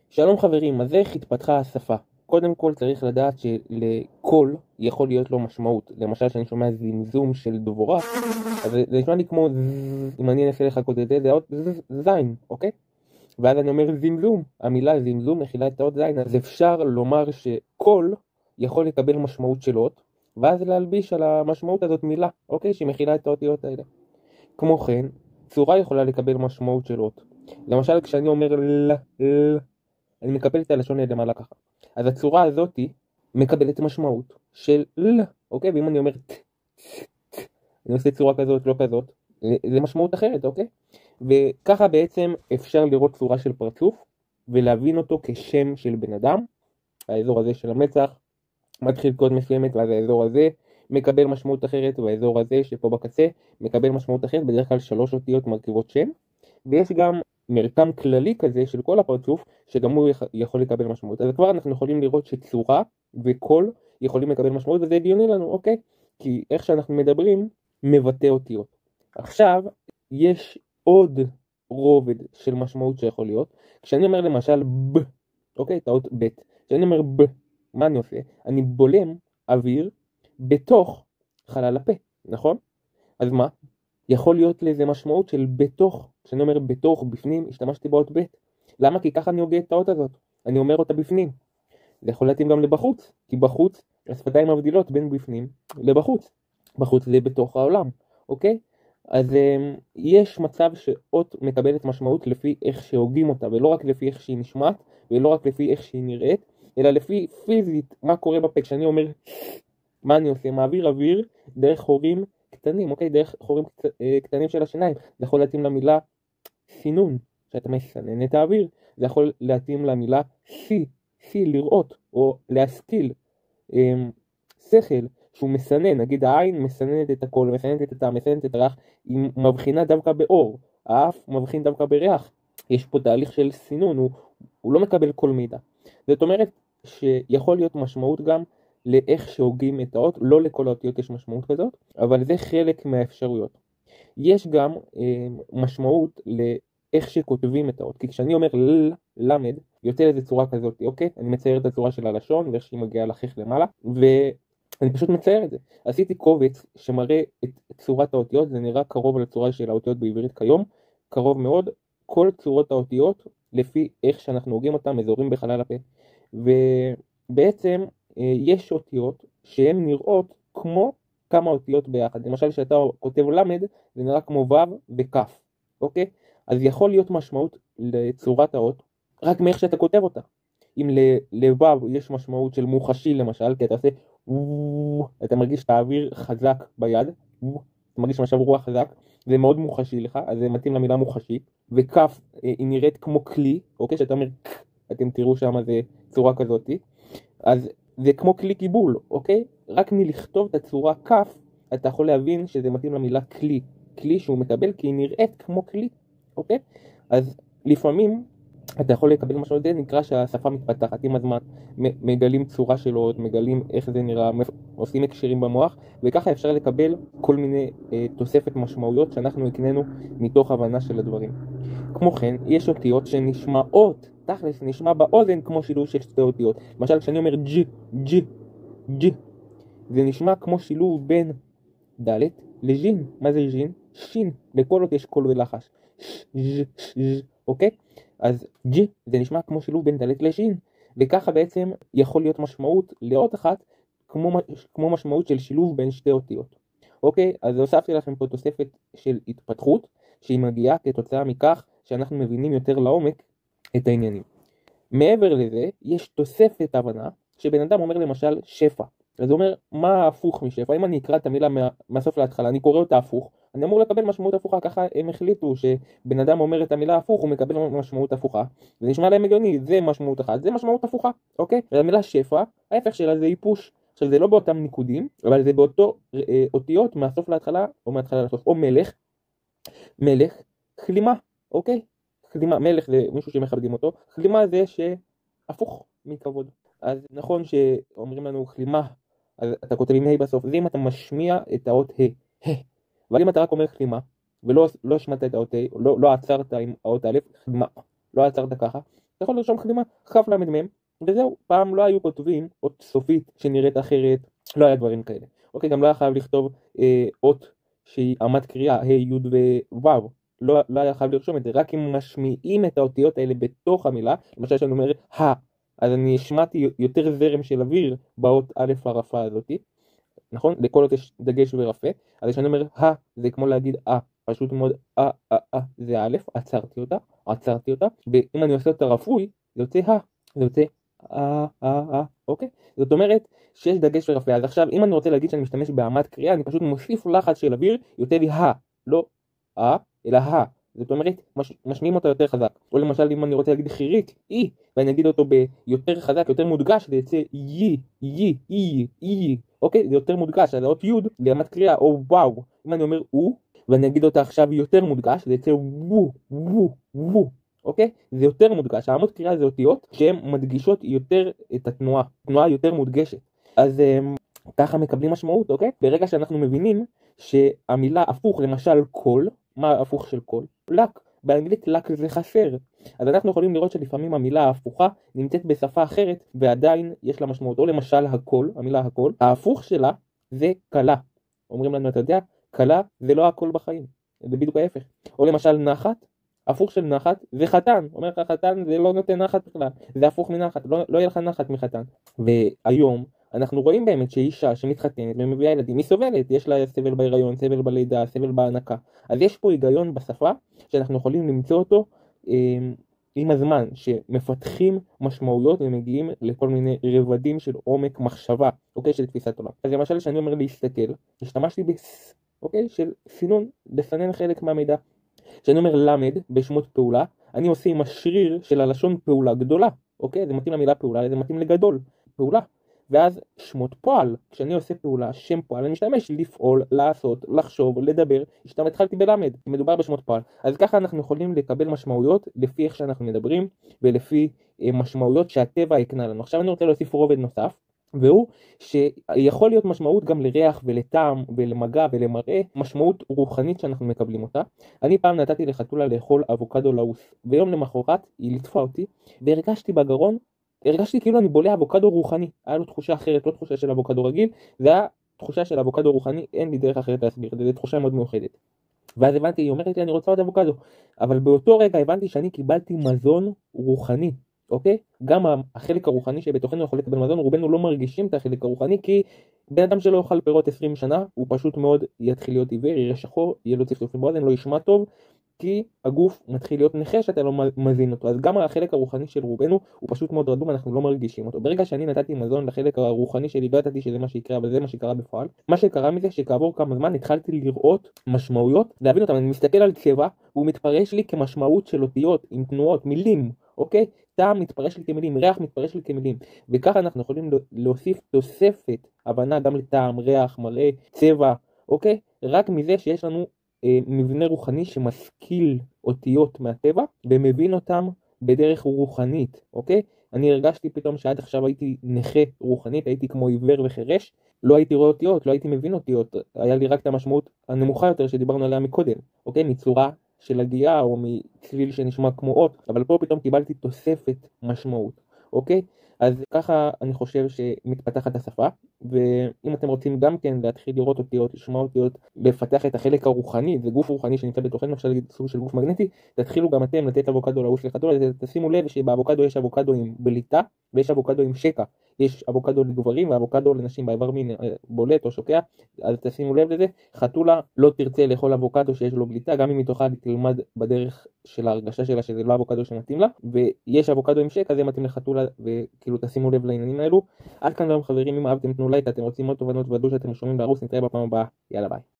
שלום חברים, אז איך התפתחה השפה? קודם כל צריך לדעת שלקול יכול להיות לו משמעות. למשל שאני שומע זמזום של דבורה, אז זה נשמע לי כמו אם אני אנסה לחכות את זה, זה עוד זין, אוקיי? ואז אני אומר זמזום, המילה זמזום מכילה את האות זין, אז אפשר לומר שקול יכול לקבל משמעות של אות, ואז להלביש על המשמעות הזאת מילה, אוקיי? שמכילה את האותיות האלה. כמו כן, צורה יכולה לקבל משמעות של אות. למשל כשאני אומר אני מקבל את הלשון למעלה ככה. אז הצורה הזאת מקבלת משמעות של ל, אוקיי? ואם אני אומר אני עושה צורה כזאת, לא כזאת, זה משמעות אחרת, אוקיי? וככה בעצם אפשר לראות צורה של פרצוף ולהבין אותו כשם של בן אדם. האזור הזה של המצח מתחיל קוד מסוימת, ואז האזור הזה מקבל משמעות אחרת, והאזור הזה שפה בקצה מקבל משמעות אחרת, בדרך כלל 3 אותיות מרכיבות שם. ויש גם מרקם כללי כזה של כל הפרצוף, שגם הוא יכול לקבל משמעות. אז כבר אנחנו יכולים לראות שצורה וקול יכולים לקבל משמעות, וזה הגיוני לנו, אוקיי? כי איך שאנחנו מדברים מבטא אותיות. עכשיו, יש עוד רובד של משמעות שיכול להיות. כשאני אומר למשל ב, אוקיי? תאות ב'. כשאני אומר ב, מה אני עושה? אני בולם אוויר בתוך חלל הפה, נכון? אז מה? יכול להיות לזה משמעות של בתוך. כשאני אומר בתוך, בפנים, השתמשתי באות ב'. למה? כי ככה אני הוגה את האות הזאת. אני אומר אותה בפנים. זה יכול להתאים גם לבחוץ, כי בחוץ השפתיים מבדילות בין בפנים לבחוץ. בחוץ זה בתוך העולם, אוקיי? אז יש מצב שאות מקבלת משמעות לפי איך שהוגים אותה, ולא רק לפי איך שהיא נשמעת, ולא רק לפי איך שהיא נראית, אלא לפי פיזית מה קורה בפה. כשאני אומר מה אני עושה? מעביר אוויר דרך חורים קטנים, אוקיי? דרך חורים קטנים של השיניים. זה יכול להתאים למילה סינון, שאתה מסנן את האוויר. זה יכול להתאים למילה סי, לראות, או להשכיל. שכל, שהוא מסנן, נגיד העין מסננת את הכל, מסננת את הטעם, מסננת את הריח, היא מבחינה דווקא באור, האף מבחין דווקא בריח. יש פה תהליך של סינון, הוא לא מקבל כל מידע. זאת אומרת שיכול להיות משמעות גם לאיך שהוגים את האות, לא לכל האותיות יש משמעות כזאת, אבל זה חלק מהאפשרויות. יש גם משמעות לאיך שכותבים את האות, כי כשאני אומר למד, יוצא לזה צורה כזאת, אוקיי? אני מצייר את הצורה של הלשון, ואיך שהיא מגיעה לחך למעלה, ואני פשוט מצייר את זה. עשיתי קובץ שמראה את צורת האותיות, זה נראה קרוב לצורה של האותיות בעברית כיום, קרוב מאוד, כל צורות האותיות, לפי איך שאנחנו הוגים אותם, אזורים בחלל הפה. ובעצם יש אותיות שהן נראות כמו כמה אותיות ביחד. למשל שאתה כותב למד, זה נראה כמו ו' וכף, אוקיי? אז יכול להיות משמעות לצורת האות רק מאיך שאתה כותב אותה. אם לו' יש משמעות של מוחשי למשל, כי אתה עושה אתה מרגיש את האוויר חזק ביד, אתה מרגיש משב רוח חזק, זה מאוד מוחשי לך, אז זה מתאים למילה מוחשי. וכף היא נראית כמו כלי, אוקיי? שאתה אומר אתם תראו שם זה צורה כזאת, אז זה כמו כלי קיבול, אוקיי? רק מלכתוב את הצורה כף, אתה יכול להבין שזה מתאים למילה כלי. כלי שהוא מקבל כי היא נראית כמו כלי, אוקיי? אז לפעמים אתה יכול לקבל משהו, זה נקרא שהשפה מתפתחת עם הזמן, מגלים צורה שלו, מגלים איך זה נראה, עושים הקשרים במוח, וככה אפשר לקבל כל מיני תוספת משמעויות שאנחנו הקנינו מתוך הבנה של הדברים. כמו כן, יש אותיות שנשמעות, תכלס נשמע באוזן כמו שילוב של 2 אותיות. למשל כשאני אומר ג', זה נשמע כמו שילוב בין ד' לג'ין. מה זה ג'ין? שין. לכל אות יש קול ולחש. אוקיי? אז ג' זה נשמע כמו שילוב בין ד' לג'ין. וככה בעצם יכול להיות משמעות לאות אחת כמו משמעות של שילוב בין 2 אותיות. אוקיי? אז הוספתי לכם פה תוספת של התפתחות שהיא מגיעה כתוצאה מכך שאנחנו מבינים יותר לעומק את העניינים. מעבר לזה, יש תוספת הבנה שבן אדם אומר למשל שפע. אז הוא אומר, מה הפוך משפע? אם אני אקרא את המילה מהסוף להתחלה, אני קורא אותה הפוך, אני אמור לקבל משמעות הפוכה. ככה הם החליטו שבן אדם אומר את המילה הפוך, הוא מקבל משמעות הפוכה. זה נשמע להם הגיוני, זה משמעות אחת, זה משמעות הפוכה, אוקיי? והמילה שפע, ההפך שלה זה היפוש. עכשיו זה לא באותם ניקודים, אבל זה באותו אותיות מהסוף להתחלה, או מההתחלה לסוף, או מלך, חלימה, אוקיי? חלימה, מלך זה מישהו שמכבדים אותו, חלימה זה שהפוך מכבוד. אז נכון שאומרים לנו חלימה, אז אתה כותב עם ה' בסוף, זה אם אתה משמיע את האות ה', אבל אם אתה רק אומר חלימה, ולא השמעת את האות ה', לא עצרת עם האות א', חלימה, לא עצרת ככה, אתה יכול לרשום קדימה כף למד מם, וזהו. פעם לא היו כותבים אות סופית שנראית אחרת, לא היה דברים כאלה. אוקיי, גם לא היה חייב לכתוב אות שהיא אמת קריאה, ה' י' וו', לא היה חייב לרשום את זה, רק אם משמיעים את האותיות האלה בתוך המילה, למשל שאני אומר אז אני השמעתי יותר זרם של אוויר באות א' הרפה הזאתי, נכון? לכל אות יש דגש ורפה, אז כשאני אומר זה כמו להגיד פשוט מאוד זה א', עצרתי אותה, ואם אני עושה אותה רפוי, זה יוצא זה יוצא אוקיי? זאת אומרת שיש דגש ורפה. אז עכשיו אם אני רוצה להגיד שאני משתמש באמת קריאה, אני פשוט מוסיף לחץ של אוויר, יוצא לי לא אלא זאת אומרת משמיעים אותה יותר חזק. או למשל אם אני רוצה להגיד חיריק, ואני אגיד אותו ביותר חזק, יותר מודגש, זה יצא אוקיי? זה יותר מודגש, אז האות י' לאמת קריאה, או וואו. אם אני אומר ואני אגיד אותה עכשיו יותר מודגש, זה יצא וו. אוקיי? זה יותר מודגש. האמות קריאה זה אותיות שהן מדגישות יותר את התנועה, תנועה יותר מודגשת. אז ככה מקבלים משמעות, אוקיי? ברגע שאנחנו מבינים שהמילה הפוך, למשל קול, מה הפוך של קול? לק. באנגלית לק זה חסר. אז אנחנו יכולים לראות שלפעמים המילה ההפוכה נמצאת בשפה אחרת ועדיין יש לה משמעות. או למשל הקול, המילה הקול, ההפוך שלה זה קלה. אומרים לנו, אתה יודע, קלה זה לא הקול בחיים, זה בדיוק ההפך. או למשל נחת, הפוך של נחת זה חתן. אומר לך חתן זה לא נותן נחת בכלל, זה הפוך מנחת, לא יהיה לך נחת מחתן. והיום אנחנו רואים באמת שאישה שמתחתנת ומביאה ילדים, היא סובלת, יש לה סבל בהיריון, סבל בלידה, סבל בהנקה. אז יש פה היגיון בשפה שאנחנו יכולים למצוא אותו עם הזמן, שמפתחים משמעויות ומגיעים לכל מיני רבדים של עומק מחשבה, אוקיי, של תפיסת עולם. אז למשל שאני אומר להסתכל, השתמשתי אוקיי, של סינון, לסנן חלק מהמידע. כשאני אומר למד בשמות פעולה, אני עושה עם השריר של הלשון פעולה גדולה, אוקיי? זה מתאים למילה פעולה, זה מתאים לגדול, פעולה. ואז שמות פועל, כשאני עושה פעולה, שם פועל, אני משתמש לפעול, לעשות, לחשוב, לדבר, התחלתי בלמד, מדובר בשמות פועל. אז ככה אנחנו יכולים לקבל משמעויות לפי איך שאנחנו מדברים, ולפי משמעויות שהטבע יקנה לנו. עכשיו אני רוצה להוסיף רובד נוסף, והוא שיכול להיות משמעות גם לריח ולטעם ולמגע ולמראה, משמעות רוחנית שאנחנו מקבלים אותה. אני פעם נתתי לחתולה לאכול אבוקדו לעוס, ויום למחרת היא ליטפה אותי, והרגשתי בגרון, הרגשתי כאילו אני בולע אבוקדו רוחני. היה לו תחושה אחרת, לא תחושה של אבוקדו רגיל, זה היה תחושה של אבוקדו רוחני, אין לי דרך אחרת להסביר, זו תחושה מאוד מיוחדת. ואז הבנתי, היא אומרת לי אני רוצה עוד אבוקדו, אבל באותו רגע הבנתי שאני קיבלתי מזון רוחני. אוקיי? גם החלק הרוחני שבתוכנו יכול לקבל מזון, רובנו לא מרגישים את החלק הרוחני, כי בן אדם שלא יאכל פירות 20 שנה, הוא פשוט מאוד יתחיל להיות עיוור, יראה שחור, יהיה לו צפצופים באוזן, לא ישמע טוב, כי הגוף מתחיל להיות נכה שאתה לא מזין אותו. אז גם החלק הרוחני של רובנו הוא פשוט מאוד רדום, אנחנו לא מרגישים אותו. ברגע שאני נתתי מזון לחלק הרוחני שלי, לא ידעתי שזה מה שיקרה, אבל זה מה שקרה בפועל. מה שקרה מזה שכעבור כמה זמן התחלתי לראות משמעויות, להבין אותם. אני מסתכל על צבע, והוא מתפרש לי כמשמעות של אותיות, עם תנועות, מילים, אוקיי? טעם מתפרש לי כמילים, ריח מתפרש לי כמילים, וככה אנחנו יכולים להוסיף תוספת הבנה גם לטעם, ריח, מראה, צבע, אוקיי? רק מזה שיש לנו מבנה רוחני שמשכיל אותיות מהטבע ומבין אותם בדרך רוחנית, אוקיי? אני הרגשתי פתאום שעד עכשיו הייתי נכה רוחנית, הייתי כמו עיוור וחרש, לא הייתי רואה אותיות, לא הייתי מבין אותיות, היה לי רק את המשמעות הנמוכה יותר שדיברנו עליה מקודם, אוקיי? מצורה של הגיעה או מצליל שנשמע כמו אות, אבל פה פתאום קיבלתי תוספת משמעות, אוקיי? אז ככה אני חושב שמתפתחת השפה, ואם אתם רוצים גם כן להתחיל לראות אותיות, לשמוע אותיות, לפתח את החלק הרוחני, זה גוף רוחני שנמצא בתוכנו, אפשר להגיד סוג של גוף מגנטי, תתחילו גם אתם לתת אבוקדו לעוס לחתול, תשימו לב שבאבוקדו יש אבוקדו עם בליטה, ויש אבוקדו עם שקע, יש אבוקדו לגברים ואבוקדו לנשים באיבר מין בולט או שוקע, אז תשימו לב לזה. חתולה לא תרצה לאכול אבוקדו שיש לו בליטה, גם אם היא תאכל תלמד בדרך של ההרגשה שלה שזה לא אבוקדו שמתאים לה, ויש אבוקדו עם שקע, זה מתאים לחתולה, וכאילו תשימו לב לעניינים האלו. עד כאן גם חברים, אם אהבתם תנו לייק, אתם רוצים עוד תובנות ודאו שאתם שומעים בערוץ, נתראה בפעם הבאה, יאללה ביי.